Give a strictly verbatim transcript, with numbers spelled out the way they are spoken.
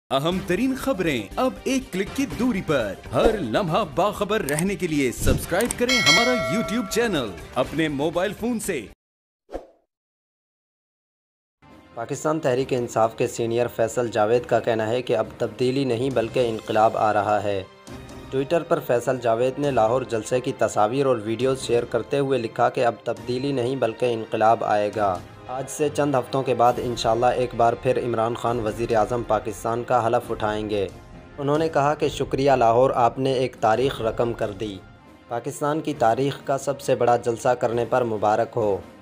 अहम तरीन खबरें अब एक क्लिक की दूरी पर। हर लम्हा बाखबर रहने के लिए सब्सक्राइब करें हमारा यूट्यूब चैनल अपने मोबाइल फोन से। पाकिस्तान तहरीक इंसाफ के सीनियर फैसल जावेद का कहना है कि अब तब्दीली नहीं बल्कि इनकलाब आ रहा है। ट्विटर पर फैसल जावेद ने लाहौर जलसे की तस्वीर और वीडियोज़ शेयर करते हुए लिखा कि अब तब्दीली नहीं बल्कि इनकलाब आएगा। आज से चंद हफ्तों के बाद इंशाअल्लाह एक बार फिर इमरान खान वज़ीर आज़म पाकिस्तान का हलफ उठाएंगे। उन्होंने कहा कि शुक्रिया लाहौर, आपने एक तारीख़ रकम कर दी। पाकिस्तान की तारीख़ का सबसे बड़ा जलसा करने पर मुबारक हो।